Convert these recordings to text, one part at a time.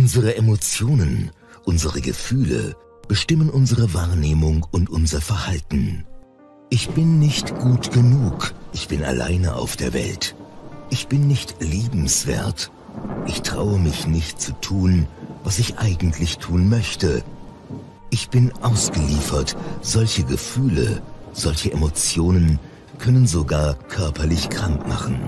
Unsere Emotionen, unsere Gefühle bestimmen unsere Wahrnehmung und unser Verhalten. Ich bin nicht gut genug, ich bin alleine auf der Welt. Ich bin nicht liebenswert. Ich traue mich nicht zu tun, was ich eigentlich tun möchte. Ich bin ausgeliefert. Solche Gefühle, solche Emotionen können sogar körperlich krank machen.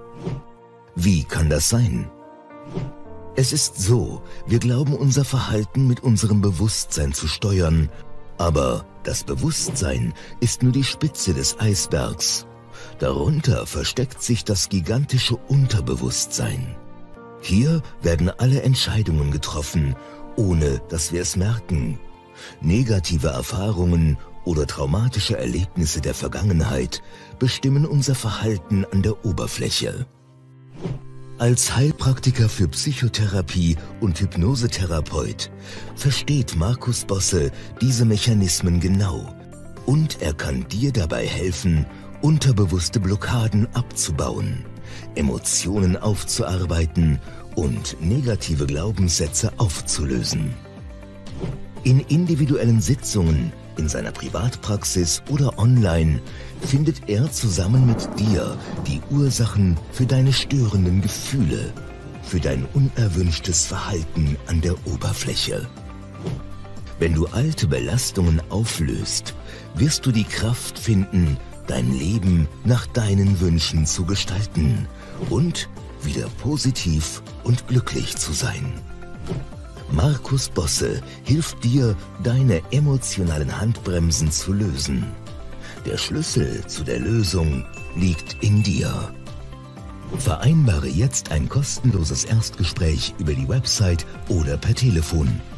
Wie kann das sein? Es ist so, wir glauben unser Verhalten mit unserem Bewusstsein zu steuern, aber das Bewusstsein ist nur die Spitze des Eisbergs. Darunter versteckt sich das gigantische Unterbewusstsein. Hier werden alle Entscheidungen getroffen, ohne dass wir es merken. Negative Erfahrungen oder traumatische Erlebnisse der Vergangenheit bestimmen unser Verhalten an der Oberfläche. Als Heilpraktiker für Psychotherapie und Hypnosetherapeut versteht Markus Bosse diese Mechanismen genau und er kann dir dabei helfen, unterbewusste Blockaden abzubauen, Emotionen aufzuarbeiten und negative Glaubenssätze aufzulösen. In individuellen Sitzungen, in seiner Privatpraxis oder online findet er zusammen mit dir die Ursachen für deine störenden Gefühle, für dein unerwünschtes Verhalten an der Oberfläche. Wenn du alte Belastungen auflöst, wirst du die Kraft finden, dein Leben nach deinen Wünschen zu gestalten und wieder positiv und glücklich zu sein. Markus Bosse hilft dir, deine emotionalen Handbremsen zu lösen. Der Schlüssel zu der Lösung liegt in dir. Vereinbare jetzt ein kostenloses Erstgespräch über die Website oder per Telefon